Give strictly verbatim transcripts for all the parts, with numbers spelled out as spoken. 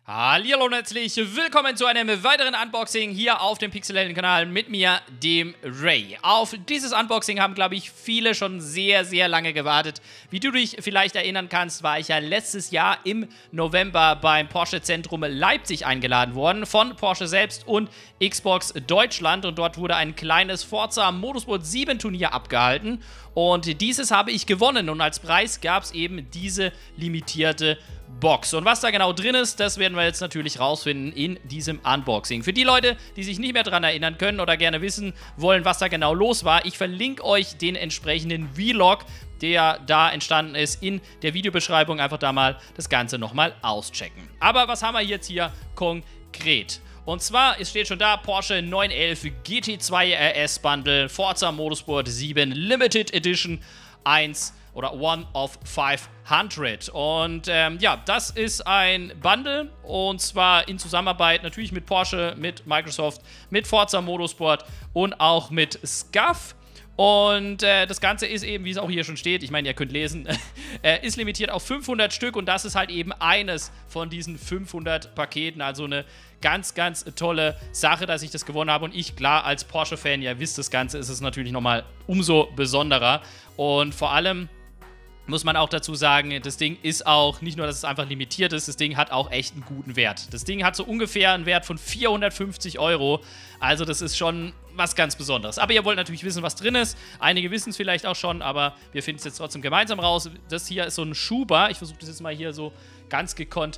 Hallihallo und herzlich willkommen zu einem weiteren Unboxing hier auf dem Pixelhelden-Kanal mit mir, dem Ray. Auf dieses Unboxing haben, glaube ich, viele schon sehr, sehr lange gewartet. Wie du dich vielleicht erinnern kannst, war ich ja letztes Jahr im November beim Porsche Zentrum Leipzig eingeladen worden von Porsche selbst und Xbox Deutschland. Und dort wurde ein kleines Forza Motorsport sieben Turnier abgehalten. Und dieses habe ich gewonnen und als Preis gab es eben diese limitierte Box. Und was da genau drin ist, das werden wir jetzt natürlich rausfinden in diesem Unboxing. Für die Leute, die sich nicht mehr daran erinnern können oder gerne wissen wollen, was da genau los war, ich verlinke euch den entsprechenden Vlog, der da entstanden ist, in der Videobeschreibung. Einfach da mal das Ganze nochmal auschecken. Aber was haben wir jetzt hier konkret? Und zwar, es steht schon da, Porsche neun elf G T zwei R S Bundle, Forza Motorsport sieben Limited Edition eins oder One of fünfhundert. Und ähm, ja, das ist ein Bundle und zwar in Zusammenarbeit natürlich mit Porsche, mit Microsoft, mit Forza Motorsport und auch mit SCUF. Und äh, das Ganze ist eben, wie es auch hier schon steht, ich meine, ihr könnt lesen, äh, ist limitiert auf fünfhundert Stück und das ist halt eben eines von diesen fünfhundert Paketen. Also eine ganz, ganz tolle Sache, dass ich das gewonnen habe. Und ich, klar, als Porsche-Fan, ihr wisst, das Ganze ist es natürlich nochmal umso besonderer. Und vor allem muss man auch dazu sagen, das Ding ist auch, nicht nur, dass es einfach limitiert ist, das Ding hat auch echt einen guten Wert. Das Ding hat so ungefähr einen Wert von vierhundertfünfzig Euro, also das ist schon was ganz Besonderes. Aber ihr wollt natürlich wissen, was drin ist. Einige wissen es vielleicht auch schon, aber wir finden es jetzt trotzdem gemeinsam raus. Das hier ist so ein Schuber. Ich versuche das jetzt mal hier so ganz gekonnt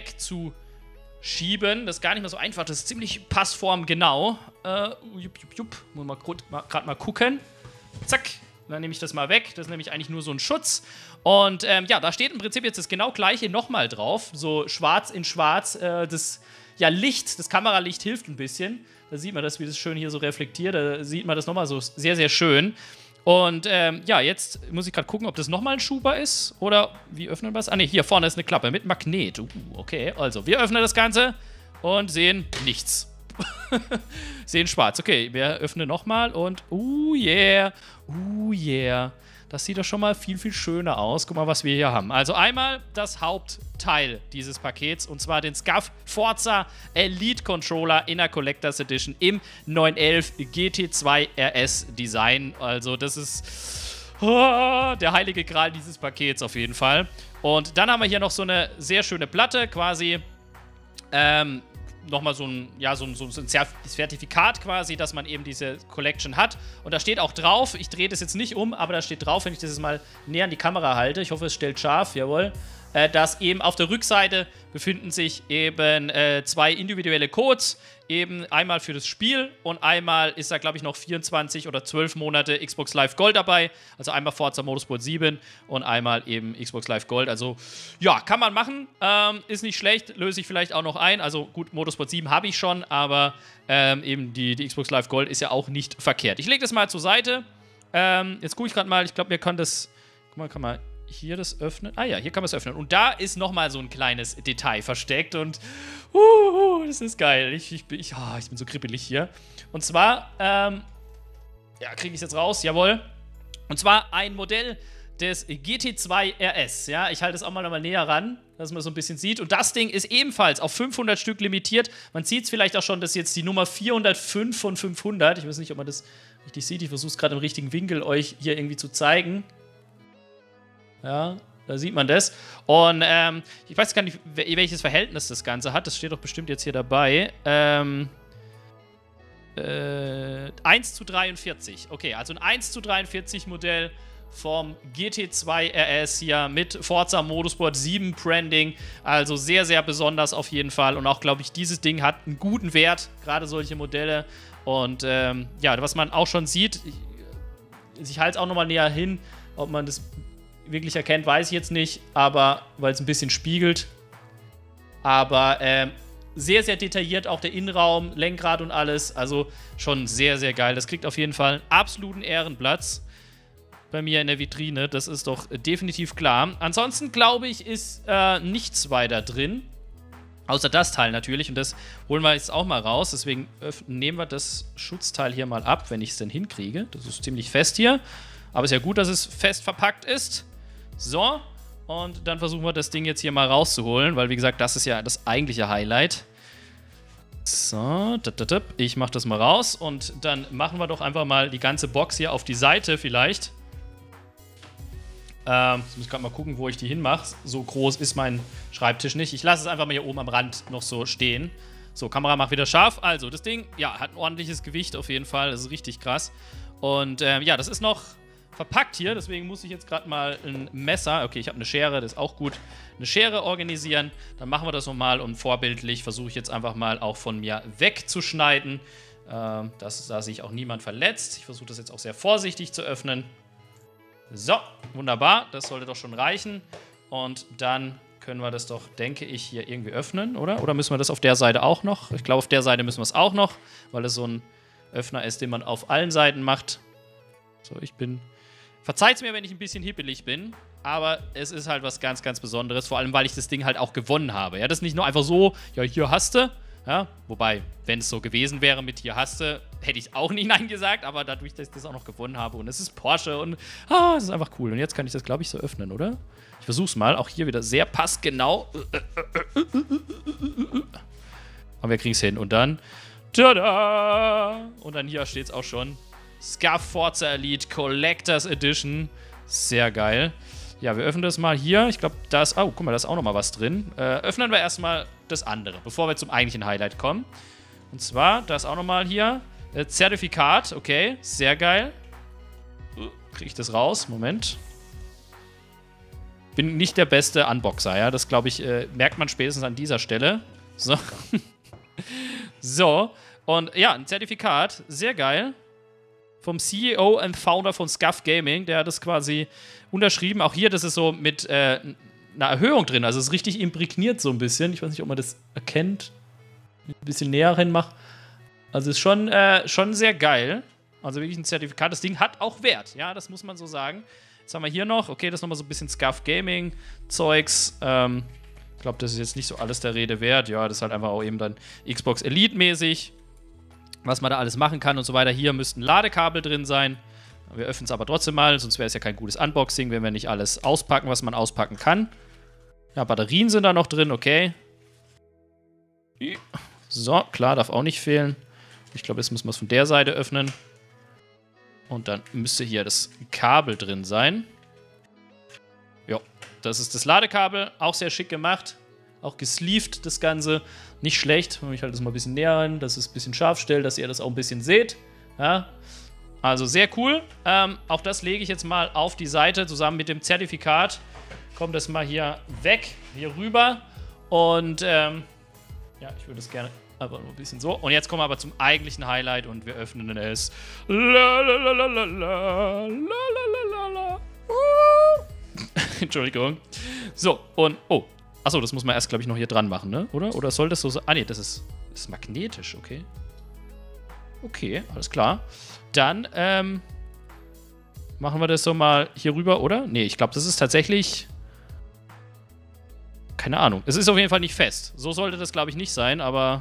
wegzuschieben. Das ist gar nicht mehr so einfach, das ist ziemlich passformgenau. Äh, jupp, jupp, jupp. Muss mal gerade mal gucken. Zack. Dann nehme ich das mal weg. Das ist nämlich eigentlich nur so ein Schutz. Und ähm, ja, da steht im Prinzip jetzt das genau gleiche nochmal drauf. So schwarz in schwarz. Äh, das ja, Licht, das Kameralicht hilft ein bisschen. Da sieht man das, wie das schön hier so reflektiert. Da sieht man das nochmal so sehr, sehr schön. Und ähm, ja, jetzt muss ich gerade gucken, ob das nochmal ein Schuber ist. Oder wie öffnen wir es? Ah ne, hier vorne ist eine Klappe mit Magnet. Uh, okay, also wir öffnen das Ganze und sehen nichts. Sehen schwarz. Okay, wir öffnen nochmal und uh yeah, uh yeah. Das sieht doch schon mal viel, viel schöner aus. Guck mal, was wir hier haben. Also einmal das Hauptteil dieses Pakets und zwar den SCUF Forza Elite Controller in der Collectors Edition im neun elf G T zwei R S Design. Also das ist oh, der heilige Gral dieses Pakets auf jeden Fall. Und dann haben wir hier noch so eine sehr schöne Platte, quasi ähm, nochmal so ein, ja, so ein, so ein Zertifikat quasi, dass man eben diese Collection hat. Und da steht auch drauf, ich drehe das jetzt nicht um, aber da steht drauf, wenn ich das jetzt mal näher an die Kamera halte, ich hoffe, es stellt scharf, jawohl, äh, dass eben auf der Rückseite befinden sich eben äh, zwei individuelle Codes, eben einmal für das Spiel und einmal ist da, glaube ich, noch vierundzwanzig oder zwölf Monate Xbox Live Gold dabei. Also einmal Forza Motorsport sieben und einmal eben Xbox Live Gold. Also ja, kann man machen. Ähm, ist nicht schlecht, löse ich vielleicht auch noch ein. Also gut, Motorsport sieben habe ich schon, aber ähm, eben die, die Xbox Live Gold ist ja auch nicht verkehrt. Ich lege das mal zur Seite. Ähm, jetzt gucke ich gerade mal, ich glaube, mir kann das, guck mal, kann man hier das öffnen. Ah ja, hier kann man es öffnen. Und da ist nochmal so ein kleines Detail versteckt. Und uh, das ist geil. Ich, ich, bin, ich, oh, ich bin so kribbelig hier. Und zwar, ähm, ja, kriege ich es jetzt raus. Jawohl. Und zwar ein Modell des G T zwei R S. Ja, ich halte es auch mal nochmal näher ran, dass man so ein bisschen sieht. Und das Ding ist ebenfalls auf fünfhundert Stück limitiert. Man sieht es vielleicht auch schon, dass jetzt die Nummer vierhundertfünf von fünfhundert. Ich weiß nicht, ob man das richtig sieht. Ich versuche es gerade im richtigen Winkel euch hier irgendwie zu zeigen. Ja, da sieht man das. Und ähm, ich weiß gar nicht, welches Verhältnis das Ganze hat. Das steht doch bestimmt jetzt hier dabei. Ähm, äh, eins zu dreiundvierzig. Okay, also ein eins zu dreiundvierzig Modell vom G T zwei R S hier mit Forza Motorsport sieben Branding. Also sehr, sehr besonders auf jeden Fall. Und auch, glaube ich, dieses Ding hat einen guten Wert. Gerade solche Modelle. Und ähm, ja, was man auch schon sieht, ich, ich halte es auch nochmal näher hin, ob man das wirklich erkennt, weiß ich jetzt nicht, aber weil es ein bisschen spiegelt. Aber ähm, sehr, sehr detailliert auch der Innenraum, Lenkrad und alles. Also schon sehr, sehr geil. Das kriegt auf jeden Fall einen absoluten Ehrenplatz bei mir in der Vitrine. Das ist doch definitiv klar. Ansonsten, glaube ich, ist äh, nichts weiter drin. Außer das Teil natürlich. Und das holen wir jetzt auch mal raus. Deswegen nehmen wir das Schutzteil hier mal ab, wenn ich es denn hinkriege. Das ist ziemlich fest hier. Aber ist ja gut, dass es fest verpackt ist. So, Und dann versuchen wir das Ding jetzt hier mal rauszuholen, weil wie gesagt, das ist ja das eigentliche Highlight. So, ich mache das mal raus und dann machen wir doch einfach mal die ganze Box hier auf die Seite vielleicht. Ähm, jetzt muss ich gerade mal gucken, wo ich die hinmache. So groß ist mein Schreibtisch nicht. Ich lasse es einfach mal hier oben am Rand noch so stehen. So, Kamera macht wieder scharf. Also, das Ding, ja, hat ein ordentliches Gewicht auf jeden Fall. Das ist richtig krass. Und ähm, ja, das ist noch verpackt hier, deswegen muss ich jetzt gerade mal ein Messer, okay, ich habe eine Schere, das ist auch gut, eine Schere organisieren. Dann machen wir das nochmal und vorbildlich versuche ich jetzt einfach mal auch von mir wegzuschneiden, ähm, dass da sich auch niemand verletzt. Ich versuche das jetzt auch sehr vorsichtig zu öffnen. So, wunderbar, das sollte doch schon reichen. Und dann können wir das doch, denke ich, hier irgendwie öffnen, oder? Oder müssen wir das auf der Seite auch noch? Ich glaube, auf der Seite müssen wir es auch noch, weil es so ein Öffner ist, den man auf allen Seiten macht. So, ich bin... Verzeiht's mir, wenn ich ein bisschen hippelig bin, aber es ist halt was ganz, ganz Besonderes, vor allem, weil ich das Ding halt auch gewonnen habe. Ja, das ist nicht nur einfach so, ja, hier hast du, ja, wobei, wenn es so gewesen wäre mit hier hast du, hätte ich auch nicht Nein gesagt, aber dadurch, dass ich das auch noch gewonnen habe und es ist Porsche und, ah, es ist einfach cool. Und jetzt kann ich das, glaube ich, so öffnen, oder? Ich versuch's mal, auch hier wieder sehr passgenau. Aber wir kriegen's hin und dann, tada! Und dann hier steht's auch schon. Scuff Forza Elite Collectors Edition. Sehr geil. Ja, wir öffnen das mal hier. Ich glaube, da ist... Oh, guck mal, da ist auch noch mal was drin. Äh, öffnen wir erstmal das andere, bevor wir zum eigentlichen Highlight kommen. Und zwar, da ist auch noch mal hier äh, Zertifikat. Okay, sehr geil. Uh, Kriege ich das raus? Moment. Bin nicht der beste Unboxer, ja. Das, glaube ich, äh, merkt man spätestens an dieser Stelle. So. So. Und ja, ein Zertifikat. Sehr geil. Vom C E O und Founder von Scuff Gaming, der hat das quasi unterschrieben. Auch hier, das ist so mit äh, einer Erhöhung drin. Also es ist richtig imprägniert so ein bisschen. Ich weiß nicht, ob man das erkennt. Ein bisschen näher hinmache. Also ist schon, äh, schon sehr geil. Also wirklich ein Zertifikat. Das Ding hat auch Wert. Ja, das muss man so sagen. Jetzt haben wir hier noch, okay, das ist nochmal so ein bisschen Scuff Gaming Zeugs. Ähm, ich glaube, das ist jetzt nicht so alles der Rede wert. Ja, das ist halt einfach auch eben dann Xbox Elite mäßig. Was man da alles machen kann und so weiter. Hier müssten Ladekabel drin sein. Wir öffnen es aber trotzdem mal, sonst wäre es ja kein gutes Unboxing, wenn wir nicht alles auspacken, was man auspacken kann. Ja, Batterien sind da noch drin, okay. So, klar, darf auch nicht fehlen. Ich glaube, jetzt müssen wir es von der Seite öffnen. Und dann müsste hier das Kabel drin sein. Ja, das ist das Ladekabel, auch sehr schick gemacht. Auch gesleeved, das Ganze. Nicht schlecht. Ich halte das mal ein bisschen näher hin, dass es ein bisschen scharf stellt, dass ihr das auch ein bisschen seht. Ja. Also sehr cool. Ähm, auch das lege ich jetzt mal auf die Seite zusammen mit dem Zertifikat. Kommt das mal hier weg, hier rüber. Und ähm, ja, ich würde es gerne aber nur ein bisschen so. Und jetzt kommen wir aber zum eigentlichen Highlight und wir öffnen es. Lalalala. Entschuldigung. So, und oh. Achso, das muss man erst, glaube ich, noch hier dran machen, ne? Oder? Oder soll das so sein? Ah, nee, das ist, das ist magnetisch, okay. Okay, alles klar. Dann, ähm, machen wir das so mal hier rüber, oder? Nee, ich glaube, das ist tatsächlich... Keine Ahnung. Es ist auf jeden Fall nicht fest. So sollte das, glaube ich, nicht sein, aber...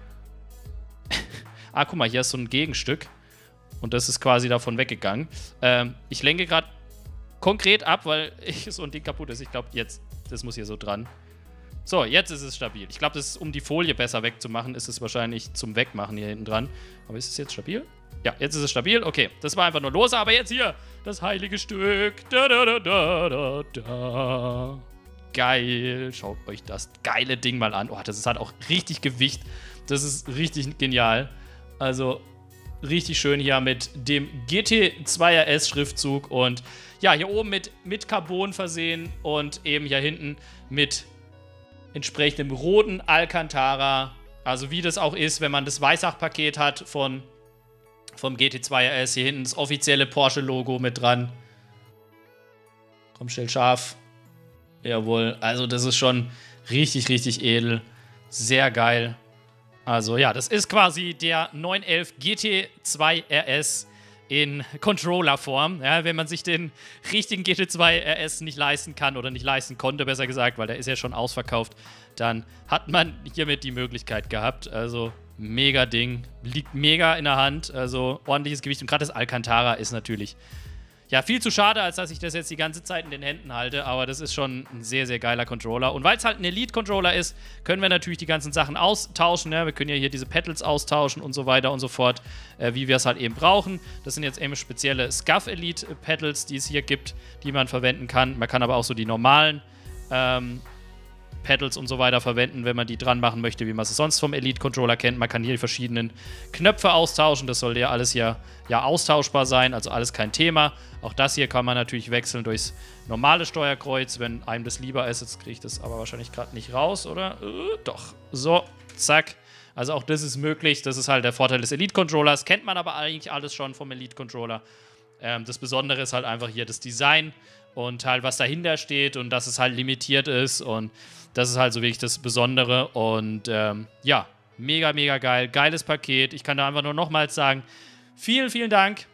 ah, guck mal, hier ist so ein Gegenstück. Und das ist quasi davon weggegangen. Ähm, ich lenke gerade konkret ab, weil so ein Ding kaputt ist. Ich glaube, jetzt, das muss hier so dran. So, jetzt ist es stabil. Ich glaube, das ist, um die Folie besser wegzumachen, ist es wahrscheinlich zum Wegmachen hier hinten dran. Aber ist es jetzt stabil? Ja, jetzt ist es stabil. Okay, das war einfach nur lose, aber jetzt hier das heilige Stück. Da, da, da, da, da, da. Geil. Schaut euch das geile Ding mal an. Oh, das ist halt auch richtig Gewicht. Das ist richtig genial. Also, richtig schön hier mit dem G T zwei R S Schriftzug und ja, hier oben mit, mit Carbon versehen und eben hier hinten mit entsprechendem roten Alcantara. Also wie das auch ist, wenn man das Weissach-Paket hat von, vom G T zwei R S. Hier hinten das offizielle Porsche-Logo mit dran. Komm, stell scharf. Jawohl, also das ist schon richtig, richtig edel. Sehr geil. Also ja, das ist quasi der neun elf G T zwei R S in Controller-Form. Ja, wenn man sich den richtigen G T zwei R S nicht leisten kann oder nicht leisten konnte, besser gesagt, weil der ist ja schon ausverkauft, dann hat man hiermit die Möglichkeit gehabt. Also mega Ding, liegt mega in der Hand, also ordentliches Gewicht und gerade das Alcantara ist natürlich ja, viel zu schade, als dass ich das jetzt die ganze Zeit in den Händen halte, aber das ist schon ein sehr, sehr geiler Controller. Und weil es halt ein Elite-Controller ist, können wir natürlich die ganzen Sachen austauschen. Ne? Wir können ja hier diese Pedals austauschen und so weiter und so fort, äh, wie wir es halt eben brauchen. Das sind jetzt eben spezielle Scuf Elite-Pedals, die es hier gibt, die man verwenden kann. Man kann aber auch so die normalen ähm, Pedals und so weiter verwenden, wenn man die dran machen möchte, wie man es sonst vom Elite-Controller kennt. Man kann hier die verschiedenen Knöpfe austauschen. Das soll ja alles hier ja austauschbar sein, also alles kein Thema. Auch das hier kann man natürlich wechseln durchs normale Steuerkreuz, wenn einem das lieber ist. Jetzt kriege ich das aber wahrscheinlich gerade nicht raus, oder? Äh, doch. So, zack. Also auch das ist möglich. Das ist halt der Vorteil des Elite-Controllers. Kennt man aber eigentlich alles schon vom Elite-Controller. Ähm, das Besondere ist halt einfach hier das Design und halt was dahinter steht und dass es halt limitiert ist und das ist halt so wirklich das Besondere und ähm, ja, mega, mega geil. Geiles Paket. Ich kann da einfach nur nochmals sagen, vielen, vielen Dank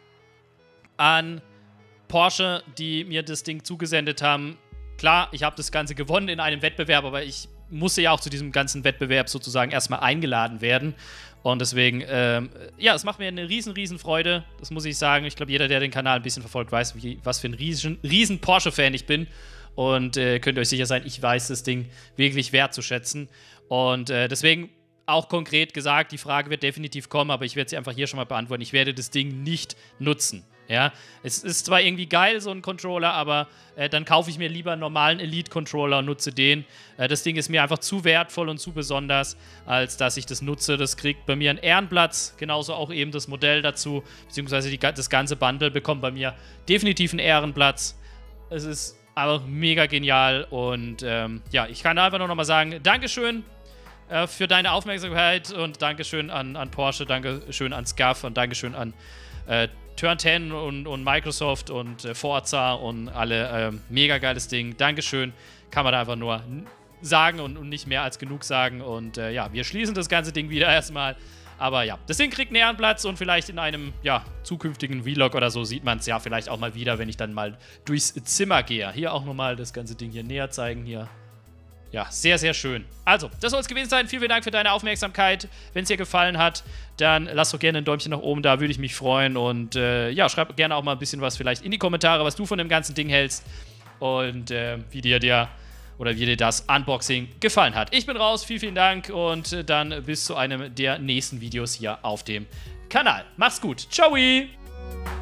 an Porsche, die mir das Ding zugesendet haben. Klar, ich habe das Ganze gewonnen in einem Wettbewerb, aber ich musste ja auch zu diesem ganzen Wettbewerb sozusagen erstmal eingeladen werden. Und deswegen, ähm, ja, es macht mir eine riesen, riesen Freude. Das muss ich sagen. Ich glaube, jeder, der den Kanal ein bisschen verfolgt, weiß, wie, was für ein riesen, riesen Porsche-Fan ich bin. Und äh, könnt ihr euch sicher sein, ich weiß das Ding wirklich wertzuschätzen. Und äh, deswegen auch konkret gesagt, die Frage wird definitiv kommen, aber ich werde sie einfach hier schon mal beantworten. Ich werde das Ding nicht nutzen. Ja, es ist zwar irgendwie geil, so ein Controller, aber äh, dann kaufe ich mir lieber einen normalen Elite-Controller und nutze den. Äh, das Ding ist mir einfach zu wertvoll und zu besonders, als dass ich das nutze. Das kriegt bei mir einen Ehrenplatz, genauso auch eben das Modell dazu, beziehungsweise die, das ganze Bundle bekommt bei mir definitiv einen Ehrenplatz. Es ist einfach mega genial und ähm, ja, ich kann einfach nur noch mal sagen, Dankeschön äh, für deine Aufmerksamkeit und Dankeschön an, an Porsche, Dankeschön an Scuf und Dankeschön an äh, Turn zehn und, und Microsoft und äh, Forza und alle. Ähm, mega geiles Ding. Dankeschön. Kann man da einfach nur sagen und, und nicht mehr als genug sagen. Und äh, ja, wir schließen das ganze Ding wieder erstmal. Aber ja, das Ding kriegt einen Ehrenplatz und vielleicht in einem ja, zukünftigen Vlog oder so sieht man es ja vielleicht auch mal wieder, wenn ich dann mal durchs Zimmer gehe. Hier auch nochmal das ganze Ding hier näher zeigen. Hier. Ja, sehr, sehr schön. Also, das soll es gewesen sein. Vielen, vielen Dank für deine Aufmerksamkeit. Wenn es dir gefallen hat, dann lass doch gerne ein Däumchen nach oben da, würde ich mich freuen. Und äh, ja, schreib gerne auch mal ein bisschen was vielleicht in die Kommentare, was du von dem ganzen Ding hältst. Und äh, wie dir der oder wie dir das Unboxing gefallen hat. Ich bin raus, vielen, vielen Dank und äh, dann bis zu einem der nächsten Videos hier auf dem Kanal. Mach's gut. Ciao!